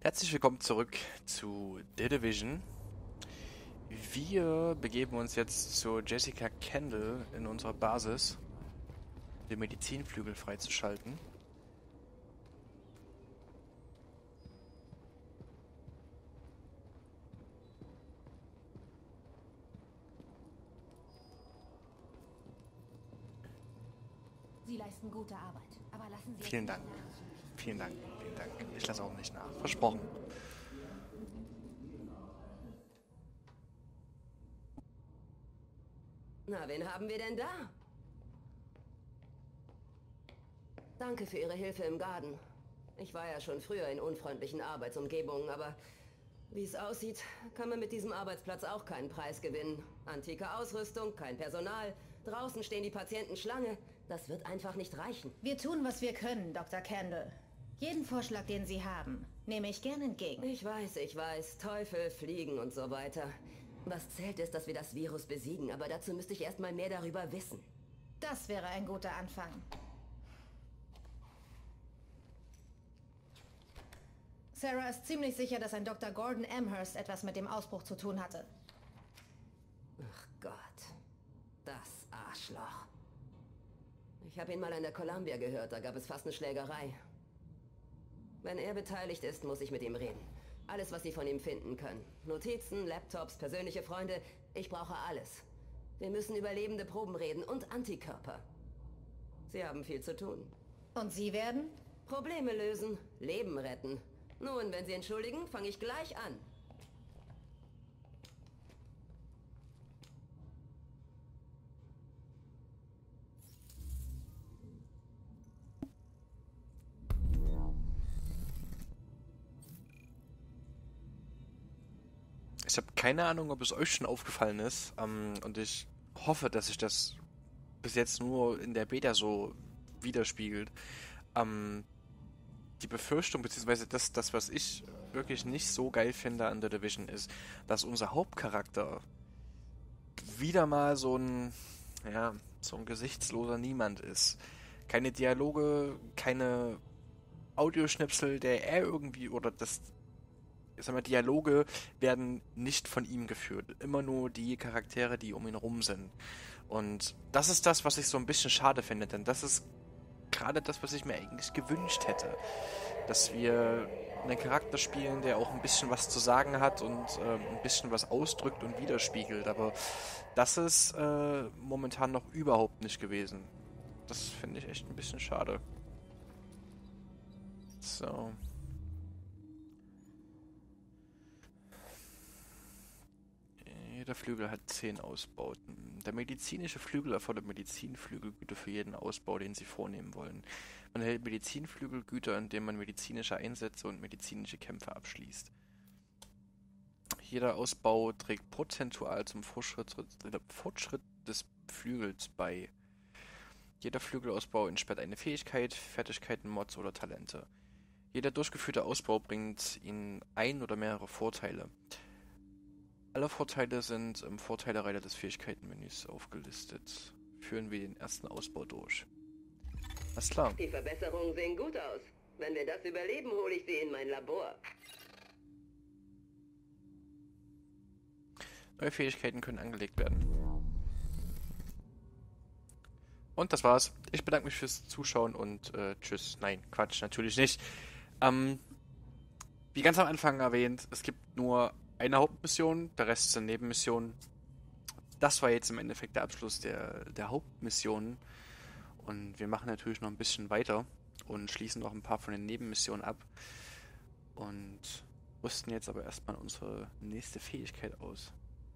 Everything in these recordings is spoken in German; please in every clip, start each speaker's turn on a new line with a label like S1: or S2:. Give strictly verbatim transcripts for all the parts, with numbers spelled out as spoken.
S1: Herzlich willkommen zurück zu The Division. Wir begeben uns jetzt zu Jessica Kendall in unserer Basis, den Medizinflügel freizuschalten.
S2: Sie leisten gute Arbeit, aber lassen Sie
S1: Vielen
S2: es
S1: Dank.
S2: nicht nach.
S1: Vielen Dank, vielen Dank. Ich lasse auch nicht nach. Versprochen.
S3: Na, wen haben wir denn da? Danke für Ihre Hilfe im Garten. Ich war ja schon früher in unfreundlichen Arbeitsumgebungen, aber wie es aussieht, kann man mit diesem Arbeitsplatz auch keinen Preis gewinnen. Antike Ausrüstung, kein Personal, draußen stehen die Patienten Schlange. Das wird einfach nicht reichen.
S2: Wir tun, was wir können, Doktor Kendall. Jeden Vorschlag, den Sie haben, nehme ich gern entgegen.
S3: Ich weiß, ich weiß. Teufel, Fliegen und so weiter. Was zählt ist, dass wir das Virus besiegen, aber dazu müsste ich erstmal mehr darüber wissen.
S2: Das wäre ein guter Anfang. Sarah ist ziemlich sicher, dass ein Doktor Gordon Amherst etwas mit dem Ausbruch zu tun hatte.
S3: Ach Gott. Das Arschloch. Ich habe ihn mal an der Columbia gehört, da gab es fast eine Schlägerei. Wenn er beteiligt ist, muss ich mit ihm reden. Alles, was Sie von ihm finden können. Notizen, Laptops, persönliche Freunde. Ich brauche alles. Wir müssen über lebende Proben reden und Antikörper. Sie haben viel zu tun.
S2: Und Sie werden?
S3: Probleme lösen, Leben retten. Nun, wenn Sie entschuldigen, fange ich gleich an.
S1: Ich habe keine Ahnung, ob es euch schon aufgefallen ist. Ähm, und ich hoffe, dass sich das bis jetzt nur in der Beta so widerspiegelt. Ähm, die Befürchtung, beziehungsweise das, das, was ich wirklich nicht so geil finde an The Division, ist, dass unser Hauptcharakter wieder mal so ein, ja, so ein gesichtsloser Niemand ist. Keine Dialoge, keine Audioschnipsel, der er irgendwie, oder das, ich sag mal, Dialoge werden nicht von ihm geführt. Immer nur die Charaktere, die um ihn rum sind. Und das ist das, was ich so ein bisschen schade finde, denn das ist gerade das, was ich mir eigentlich gewünscht hätte. Dass wir einen Charakter spielen, der auch ein bisschen was zu sagen hat und äh, ein bisschen was ausdrückt und widerspiegelt. Aber das ist äh, momentan noch überhaupt nicht gewesen. Das finde ich echt ein bisschen schade. So. Jeder Flügel hat zehn Ausbauten. Der medizinische Flügel erfordert Medizinflügelgüter für jeden Ausbau, den Sie vornehmen wollen. Man erhält Medizinflügelgüter, indem man medizinische Einsätze und medizinische Kämpfe abschließt. Jeder Ausbau trägt prozentual zum Fortschritt, äh, Fortschritt des Flügels bei. Jeder Flügelausbau entsperrt eine Fähigkeit, Fertigkeiten, Mods oder Talente. Jeder durchgeführte Ausbau bringt Ihnen ein oder mehrere Vorteile. Alle Vorteile sind im Vorteilereiter des Fähigkeitenmenüs aufgelistet. Führen wir den ersten Ausbau durch. Alles klar.
S3: Die Verbesserungen sehen gut aus. Wenn wir das überleben, hole ich sie in mein Labor.
S1: Neue Fähigkeiten können angelegt werden. Und das war's. Ich bedanke mich fürs Zuschauen und äh, tschüss. Nein, Quatsch, natürlich nicht. Ähm, wie ganz am Anfang erwähnt, es gibt nur eine Hauptmission, der Rest sind Nebenmissionen. Das war jetzt im Endeffekt der Abschluss der, der Hauptmissionen. Und wir machen natürlich noch ein bisschen weiter und schließen noch ein paar von den Nebenmissionen ab. Und rüsten jetzt aber erstmal unsere nächste Fähigkeit aus.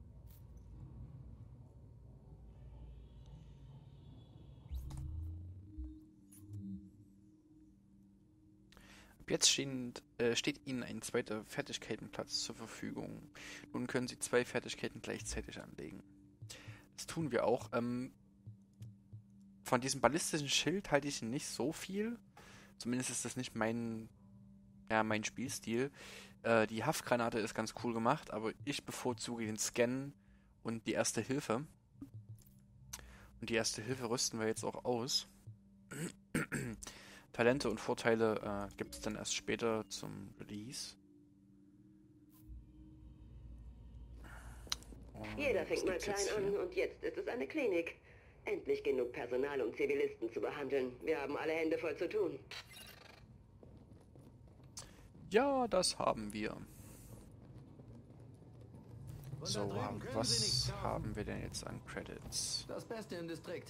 S1: Ab jetzt stehen, äh, steht Ihnen ein zweiter Fertigkeitenplatz zur Verfügung. Nun können Sie zwei Fertigkeiten gleichzeitig anlegen. Das tun wir auch. Ähm, von diesem ballistischen Schild halte ich nicht so viel. Zumindest ist das nicht mein, ja, mein Spielstil. Äh, die Haftgranate ist ganz cool gemacht, aber ich bevorzuge den Scan und die Erste Hilfe. Und die Erste Hilfe rüsten wir jetzt auch aus. Talente und Vorteile äh, gibt es dann erst später zum Release. Und
S3: Jeder
S1: was
S3: fängt mal
S1: gibt's
S3: klein
S1: jetzt
S3: an
S1: hier?
S3: und jetzt ist es eine Klinik. Endlich genug Personal, um Zivilisten zu behandeln. Wir haben alle Hände voll zu tun.
S1: Ja, das haben wir.
S4: Von
S1: So,
S4: da drüben
S1: haben-
S4: können Sie
S1: was
S4: nichts kaufen.
S1: haben wir denn jetzt an Credits?
S4: Das Beste im Distrikt.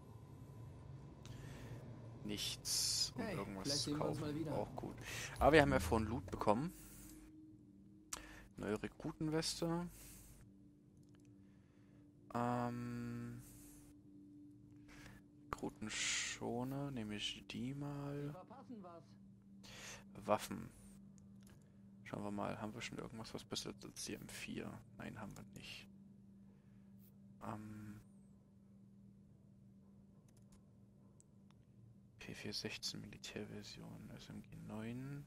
S1: Nichts, um
S4: Hey,
S1: irgendwas
S4: vielleicht
S1: zu
S4: sehen wir uns
S1: kaufen.
S4: mal wieder.
S1: Auch gut. Aber wir haben ja vorhin Loot bekommen. Neue Rekrutenweste. Ähm... Rekrutenschoner, nehme ich die mal.
S4: Verpassen was.
S1: Waffen. Schauen wir mal, haben wir schon irgendwas, was besser ist als die M vier? Nein, haben wir nicht. Ähm... P vier sechzehn Militärversion, S M G neun.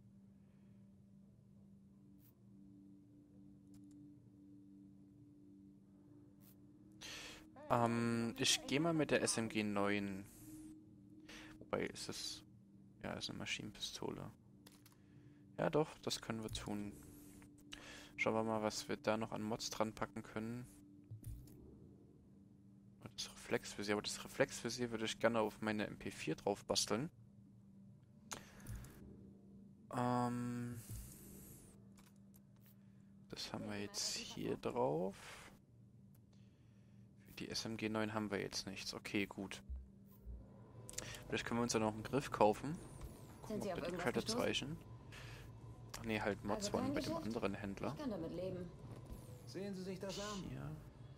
S1: Ähm, ich gehe mal mit der S M G neun. Wobei ist es... Ja, ist eine Maschinenpistole. Ja doch, das können wir tun. Schauen wir mal, was wir da noch an Mods dran packen können. Das Reflexvisier, aber das Reflexvisier würde ich gerne auf meine M P vier drauf basteln. Ähm, das haben wir jetzt hier drauf. Für die S M G neun haben wir jetzt nichts. Okay, gut. Vielleicht können wir uns ja noch einen Griff kaufen.
S2: Sind Sie
S1: Gucken,
S2: auf
S1: ob die
S2: irgendwas
S1: Credits
S2: gestoßen?
S1: reichen. Ach nee, halt Mods
S2: Also
S1: waren
S2: kein
S1: bei dem
S2: Geschäft?
S1: anderen Händler.
S2: Ich kann damit leben.
S4: Sehen Sie sich das an.
S1: Hier.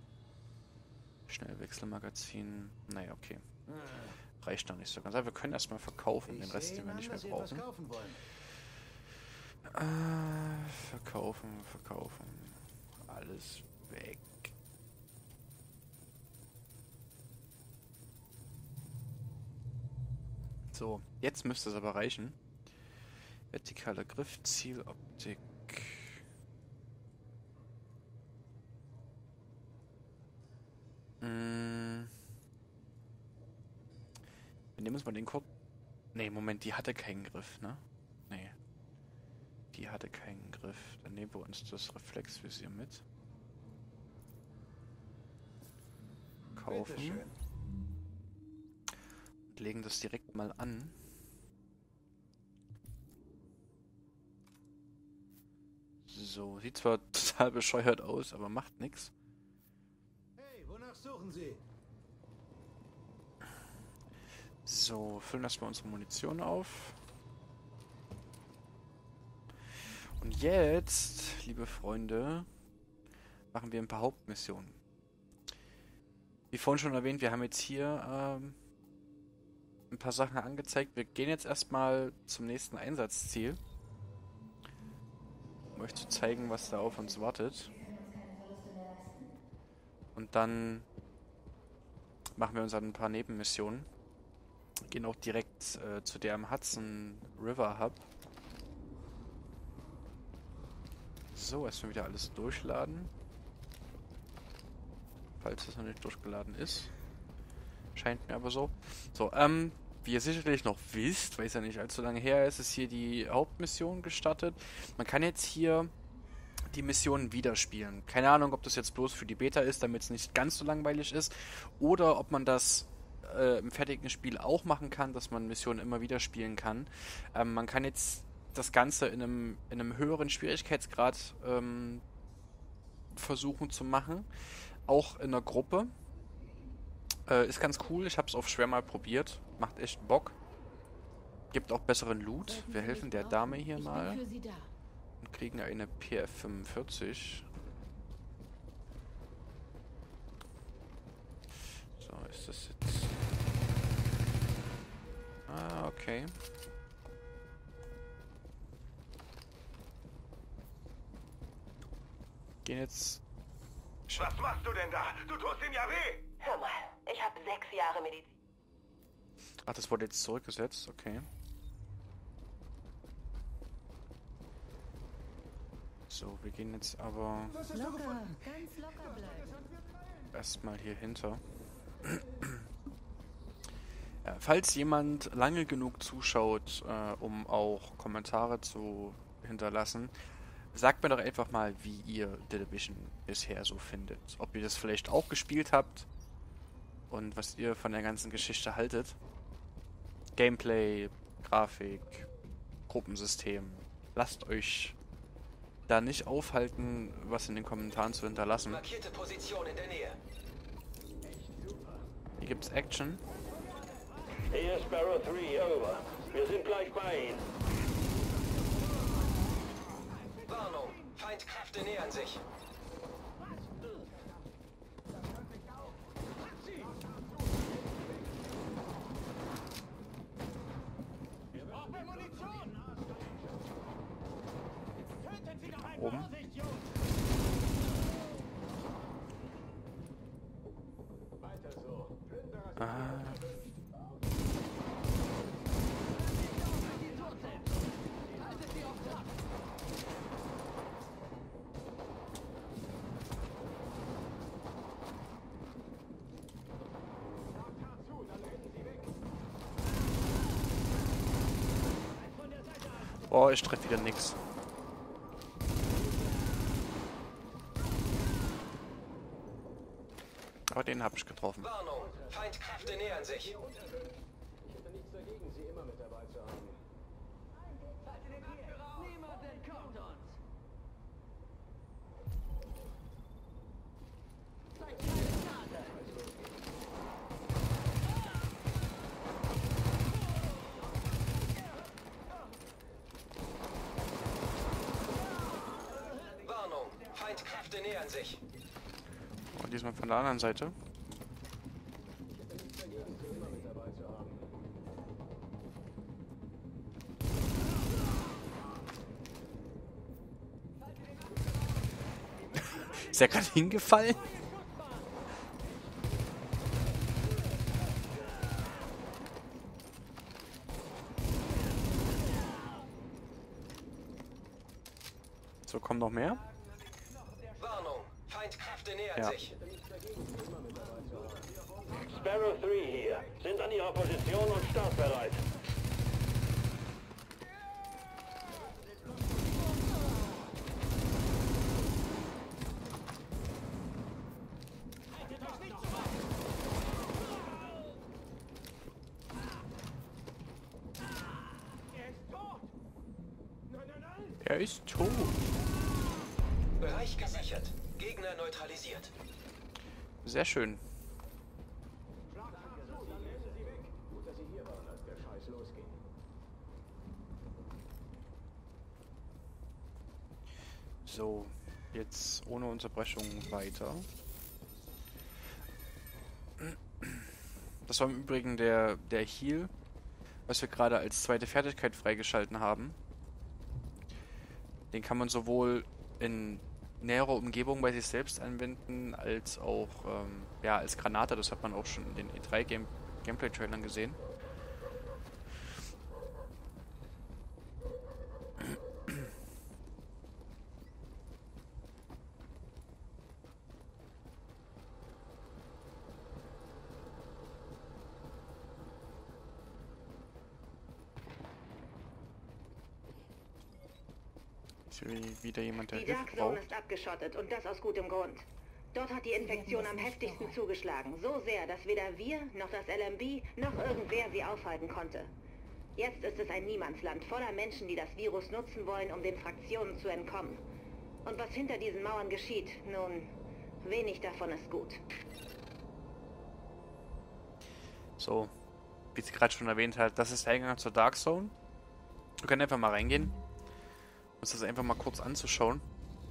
S1: Schnellwechselmagazin. Naja, okay.
S4: Ah,
S1: Reicht noch nicht so ganz. Aber wir können erstmal verkaufen, den
S4: ich
S1: Rest,
S4: sehe
S1: den wir
S4: an,
S1: nicht mehr
S4: dass Sie etwas
S1: brauchen.
S4: kaufen wollen.
S1: Äh, verkaufen, verkaufen. Alles weg. So, jetzt müsste es aber reichen. Vertikaler Griff, Zieloptik. Mm. Wir nehmen uns mal den Kurt. Nee, Moment, die hatte keinen Griff, ne? Nee. Die hatte keinen Griff. Dann nehmen wir uns das Reflexvisier mit. Kaufen.
S4: Bitteschön.
S1: Und legen das direkt mal an. So, sieht zwar total bescheuert aus, aber macht nichts.
S4: Hey, wonach suchen Sie?
S1: So, füllen erstmal unsere Munition auf. Und jetzt, liebe Freunde, machen wir ein paar Hauptmissionen. Wie vorhin schon erwähnt, wir haben jetzt hier ähm, ein paar Sachen angezeigt. Wir gehen jetzt erstmal zum nächsten Einsatzziel. Um euch zu zeigen, was da auf uns wartet. Und dann machen wir uns ein paar Nebenmissionen. Gehen auch direkt äh, zu der am Hudson River Hub. So, erstmal wieder alles durchladen. Falls das noch nicht durchgeladen ist. Scheint mir aber so. So, ähm, wie ihr sicherlich noch wisst, weil es ja nicht allzu lange her ist, ist hier die Hauptmission gestartet. Man kann jetzt hier die Missionen wieder spielen. Keine Ahnung, ob das jetzt bloß für die Beta ist, damit es nicht ganz so langweilig ist, oder ob man das äh, im fertigen Spiel auch machen kann, dass man Missionen immer wieder spielen kann. Ähm, man kann jetzt das Ganze in einem, in einem höheren Schwierigkeitsgrad ähm, versuchen zu machen. Auch in einer Gruppe. Äh, ist ganz cool. Ich habe es auf schwer mal probiert. Macht echt Bock. Gibt auch besseren Loot. Wir helfen der Dame hier
S2: Ich
S1: mal.
S2: bin für Sie da.
S1: Und kriegen eine P F fünfundvierzig. So, ist das jetzt... Ah, okay. Gehen jetzt...
S5: Was machst du denn da? Du tust ihm ja weh!
S3: Hör mal, ich habe sechs Jahre Medizin.
S1: Ach, das wurde jetzt zurückgesetzt, okay. So, wir gehen jetzt aber
S2: Locker, ganz locker bleiben.
S1: erstmal hier hinter. Ja, falls jemand lange genug zuschaut, äh, um auch Kommentare zu hinterlassen, sagt mir doch einfach mal, wie ihr The Division bisher so findet. Ob ihr das vielleicht auch gespielt habt und was ihr von der ganzen Geschichte haltet. Gameplay, Grafik, Gruppensystem. Lasst euch da nicht aufhalten, was in den Kommentaren zu hinterlassen.
S6: Markierte Position in der Nähe.
S1: Hier gibt's Action.
S5: Hier Sparrow drei, over. Wir sind gleich bei Ihnen.
S6: Warnung, Feindkräfte nähern sich.
S1: Oben. Ah. Oh, ich treffe wieder nix. Aber den habe ich getroffen.
S6: Warnung, Feindkräfte nähern sich.
S4: Ich hätte nichts dagegen, Sie immer mit dabei zu haben.
S3: Niemand entkommt uns!
S6: Warnung, Feindkräfte nähern sich.
S1: Und diesmal von der anderen Seite. Ist er gerade hingefallen? So, kommen noch mehr?
S6: Warnung, Feindkräfte nähern
S1: Ja.
S6: sich.
S5: Sparrow drei hier. Sind an Ihrer Position und startbereit.
S1: Er ist tot.
S6: Bereich gesichert. Gegner neutralisiert.
S1: Sehr schön.
S4: Gut, dass Sie hier waren, als der Scheiß losging.
S1: So, jetzt ohne Unterbrechung weiter. Das war im Übrigen der, der Heal, was wir gerade als zweite Fertigkeit freigeschalten haben. Den kann man sowohl in näherer Umgebung bei sich selbst anwenden, als auch ähm, ja, als Granate. Das hat man auch schon in den E drei Game Gameplay-Trailern gesehen. Ist hier wieder jemand, der
S2: Die
S1: Hilfe
S2: Dark Zone
S1: braucht.
S2: ist abgeschottet und das aus gutem Grund. Dort hat die Infektion am heftigsten zugeschlagen. So sehr, dass weder wir, noch das L M B, noch irgendwer sie aufhalten konnte. Jetzt ist es ein Niemandsland voller Menschen, die das Virus nutzen wollen, um den Fraktionen zu entkommen. Und was hinter diesen Mauern geschieht, nun, wenig davon ist gut.
S1: So, wie sie gerade schon erwähnt hat, das ist der Eingang zur Dark Zone. Wir können einfach mal reingehen. Uns das einfach mal kurz anzuschauen.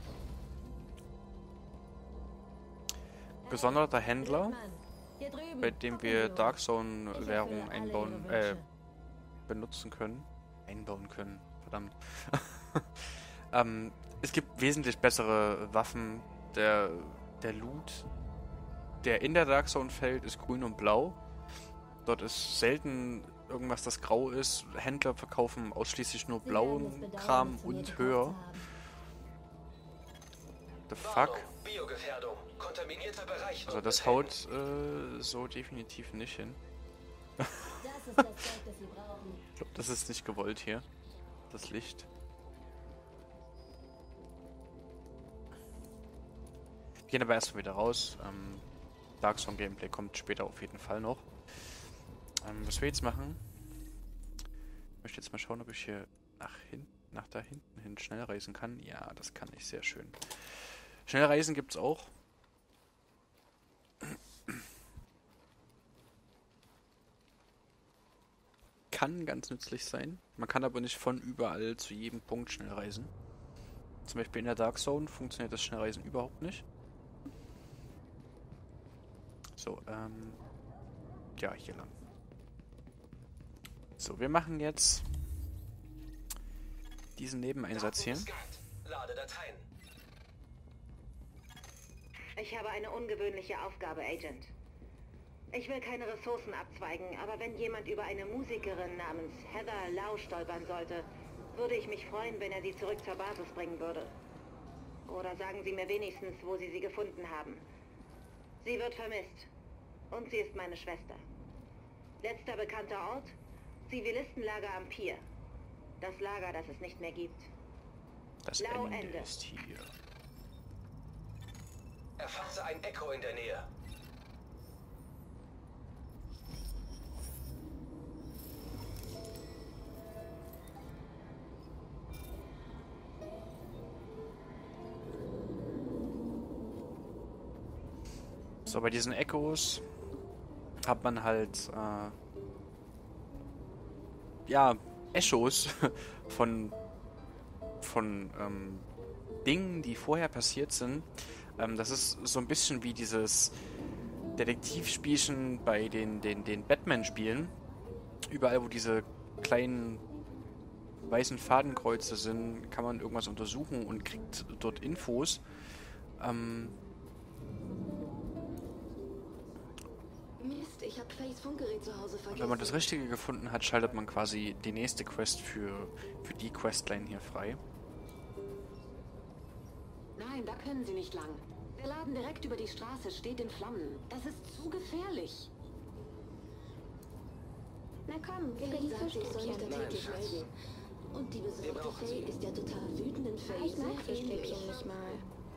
S1: Gesonderter Händler, bei dem wir Dark Zone Währung einbauen, äh, benutzen können. Einbauen können, verdammt. ähm, es gibt wesentlich bessere Waffen. Der, der Loot, der in der Dark Zone fällt, ist grün und blau. Dort ist selten irgendwas, das grau ist. Händler verkaufen ausschließlich nur blauen Kram und höher. The fuck?
S6: Warnung, Biogefährdung. Kontaminierter Bereich.
S1: Also das haut äh, so definitiv nicht hin.
S7: Das ist das Zeug, das Sie brauchen.
S1: Ich glaube, das ist nicht gewollt hier. Das Licht. Gehen aber erstmal wieder raus. Ähm, Dark Zone Gameplay kommt später auf jeden Fall noch. Ähm, was wir jetzt machen... Ich möchte jetzt mal schauen, ob ich hier nach hinten, nach da hinten hin schnell reisen kann. Ja, das kann ich sehr schön. Schnell reisen gibt es auch. Kann ganz nützlich sein. Man kann aber nicht von überall zu jedem Punkt schnell reisen. Zum Beispiel in der Dark Zone funktioniert das Schnellreisen überhaupt nicht. So, ähm... ja, hier lang. So, wir machen jetzt diesen Nebeneinsatz hier.
S6: Lade Dateien.
S2: Ich habe eine ungewöhnliche Aufgabe, Agent. Ich will keine Ressourcen abzweigen, aber wenn jemand über eine Musikerin namens Heather Lau stolpern sollte, würde ich mich freuen, wenn er sie zurück zur Basis bringen würde. Oder sagen Sie mir wenigstens, wo Sie sie gefunden haben. Sie wird vermisst. Und sie ist meine Schwester. Letzter bekannter Ort? Zivilistenlager am Pier. Das Lager, das es nicht mehr gibt.
S1: Das
S2: Lau
S1: Ende
S2: Ende.
S1: ist hier.
S6: Erfasse ein Echo in der Nähe.
S1: So, bei diesen Echos hat man halt, äh, ja, Echos von, von ähm, Dingen, die vorher passiert sind. Ähm, das ist so ein bisschen wie dieses Detektivspielchen bei den, den, den Batman-Spielen. Überall, wo diese kleinen weißen Fadenkreuze sind, kann man irgendwas untersuchen und kriegt dort Infos. Ähm,
S8: Mist, ich habe Fays Funkgerät zu Hause vergessen.
S1: Wenn man das Richtige gefunden hat, schaltet man quasi die nächste Quest für, für die Questline hier frei.
S8: Nein, da können Sie nicht lang. Der Laden direkt über die Straße steht in Flammen. Das ist zu gefährlich.
S7: Na komm, wir
S8: Fay
S7: reden
S8: sagt, ich soll mich da
S7: Fischstäbchen.
S8: täglich melden. Und die besorgte Fay ist ja total wütenden Fay.
S7: Ich mag
S8: Sehr ähnlich.
S7: Fischstäbchen nicht mal.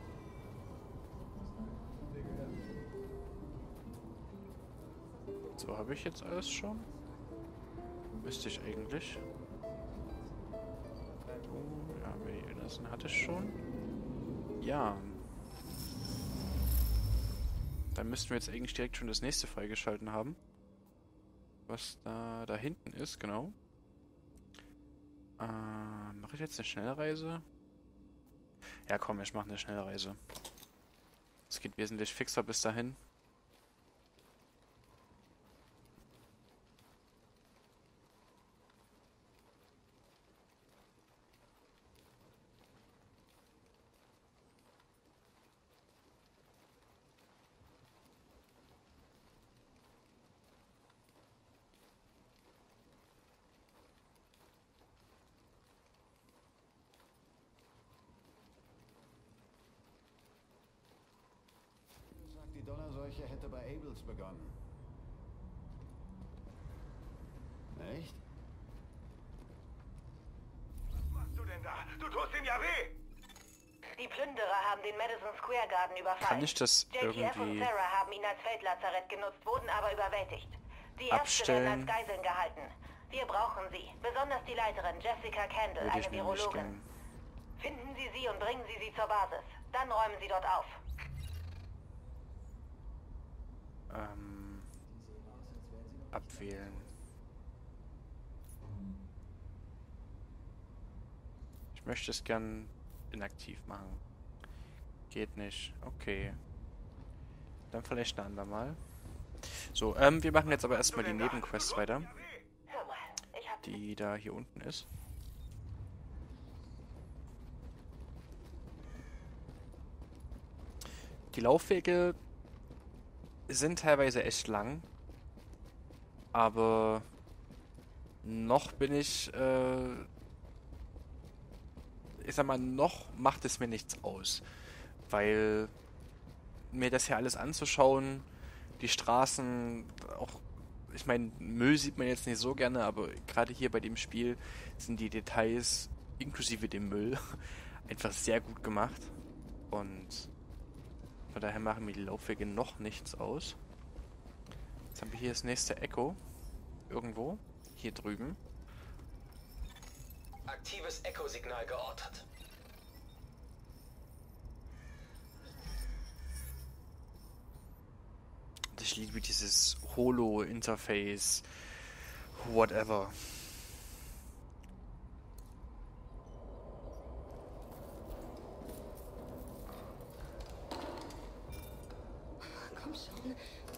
S1: So, habe ich jetzt alles schon? Müsste ich eigentlich. Oh, ja, Mary Anderson hatte ich schon. Ja. Dann müssten wir jetzt eigentlich direkt schon das nächste freigeschalten haben. Was da, da hinten ist, genau. Äh, mache ich jetzt eine Schnellreise? Ja komm, ich mache eine Schnellreise. Es geht wesentlich fixer bis dahin.
S9: Die Donnerseuche hätte bei Abels begonnen. Echt?
S5: Was machst du denn da? Du tust ihm ja weh!
S2: Die Plünderer haben den Madison Square Garden überfallen.
S1: Kann ich das
S2: J T F und
S1: irgendwie
S2: Sarah haben ihn als Feldlazarett genutzt, wurden aber überwältigt. Die Ärzte
S1: abstellen?
S2: werden als Geiseln gehalten. Wir brauchen sie, besonders die Leiterin Jessica Candle,
S1: Würde ich
S2: eine
S1: nämlich
S2: Virologin.
S1: gern.
S2: Finden Sie sie und bringen Sie sie zur Basis. Dann räumen Sie dort auf.
S1: Ähm, abwählen. Ich möchte es gern inaktiv machen. Geht nicht. Okay. Dann vielleicht ein andermal. So, ähm, wir machen jetzt aber erstmal die Nebenquest weiter.
S2: Hör mal, ich hab...
S1: Die da hier unten ist. Die Laufwege sind teilweise echt lang. Aber noch bin ich, äh, ich sag mal, noch macht es mir nichts aus. Weil mir das hier alles anzuschauen, die Straßen, auch, ich meine, Müll sieht man jetzt nicht so gerne, aber gerade hier bei dem Spiel sind die Details, inklusive dem Müll, einfach sehr gut gemacht. Und Von daher machen mir die Laufwege noch nichts aus. Jetzt haben wir hier das nächste Echo. Irgendwo. Hier drüben.
S6: Aktives Echo-Signal geortet.
S1: Und ich liebe dieses Holo-Interface. Whatever.
S3: Komm schon.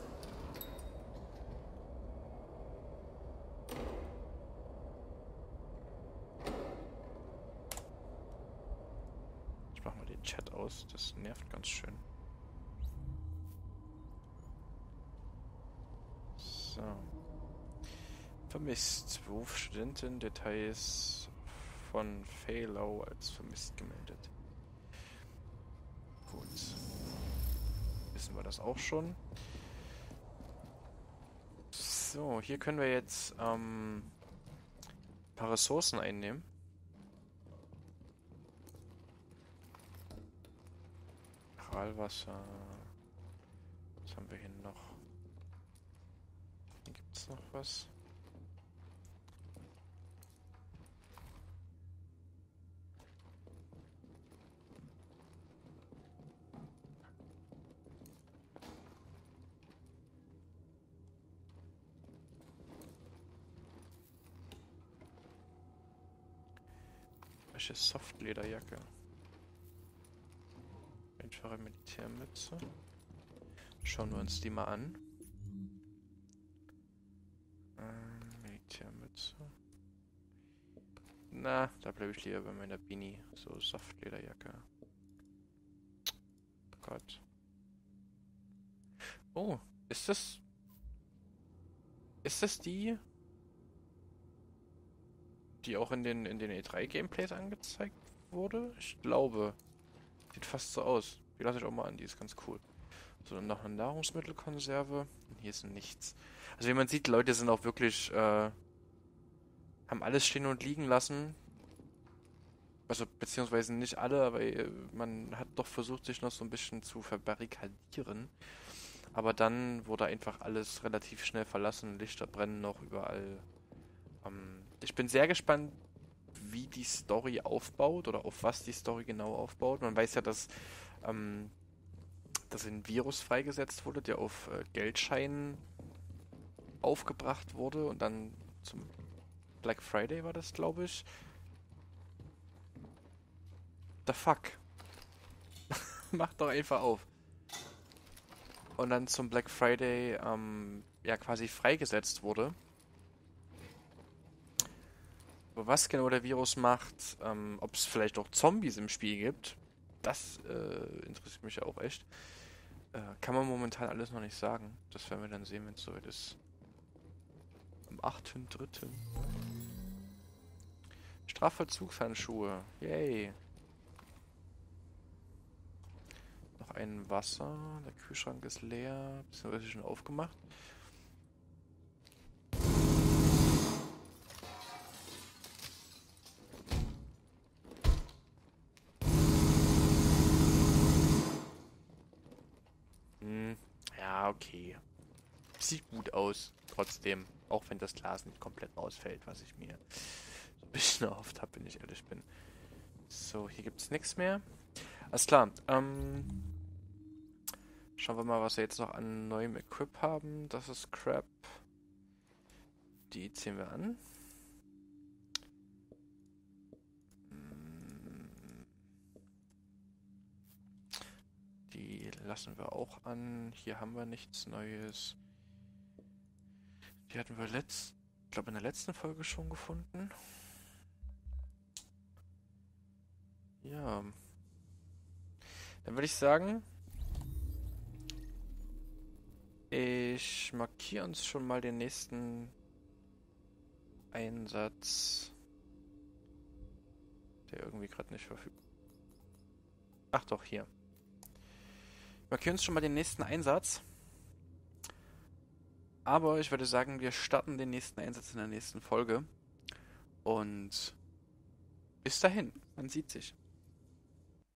S1: Ich mach mal den Chat aus. Das nervt ganz schön. So. Vermisst. Berufsstudentin. Details von Fehlau als vermisst gemeldet. Gut. Wissen wir das auch schon. So, hier können wir jetzt ähm, ein paar Ressourcen einnehmen. Mineralwasser. Was haben wir hier noch? Gibt es noch was? Welche Softlederjacke? Einfache Militärmütze. Schauen wir uns die mal an. Ähm, Militärmütze. Na, da bleibe ich lieber bei meiner Beanie. So, Softlederjacke. Gott. Oh, ist das... Ist das die... die auch in den, in den E drei Gameplays angezeigt wurde? Ich glaube. Sieht fast so aus. Die lasse ich auch mal an, die ist ganz cool. So, dann noch eine Nahrungsmittelkonserve. Hier ist nichts. Also wie man sieht, die Leute sind auch wirklich, äh, haben alles stehen und liegen lassen. Also, beziehungsweise nicht alle, aber äh, man hat doch versucht, sich noch so ein bisschen zu verbarrikadieren. Aber dann wurde einfach alles relativ schnell verlassen. Lichter brennen noch überall. Ähm, ich bin sehr gespannt, wie die Story aufbaut oder auf was die Story genau aufbaut. Man weiß ja, dass, ähm, dass ein Virus freigesetzt wurde, der auf äh, Geldscheinen aufgebracht wurde und dann zum Black Friday war das, glaube ich. The fuck? Mach doch einfach auf. Und dann zum Black Friday ähm, ja quasi freigesetzt wurde. Aber was genau der Virus macht, ähm, ob es vielleicht auch Zombies im Spiel gibt, das äh, interessiert mich ja auch echt. Äh, kann man momentan alles noch nicht sagen. Das werden wir dann sehen, wenn es soweit ist. Am achten dritten Strafvollzugshandschuhe. Yay. Noch ein Wasser. Der Kühlschrank ist leer. Beziehungsweise schon aufgemacht. Hm, ja, okay. Sieht gut aus, trotzdem. Auch wenn das Glas nicht komplett rausfällt, was ich mir so ein bisschen erhofft habe, wenn ich ehrlich bin. So, hier gibt es nichts mehr. Alles klar. Ähm, schauen wir mal, was wir jetzt noch an neuem Equip haben. Das ist Crap. Die ziehen wir an. Die lassen wir auch an. Hier haben wir nichts Neues. Die hatten wir letzt, ich glaube in der letzten Folge schon gefunden. Ja. Dann würde ich sagen, ich markiere uns schon mal den nächsten Einsatz, der irgendwie gerade nicht verfügbar ist. Ach doch, hier. Markieren uns schon mal den nächsten Einsatz. Aber ich würde sagen, wir starten den nächsten Einsatz in der nächsten Folge. Und bis dahin, man sieht sich.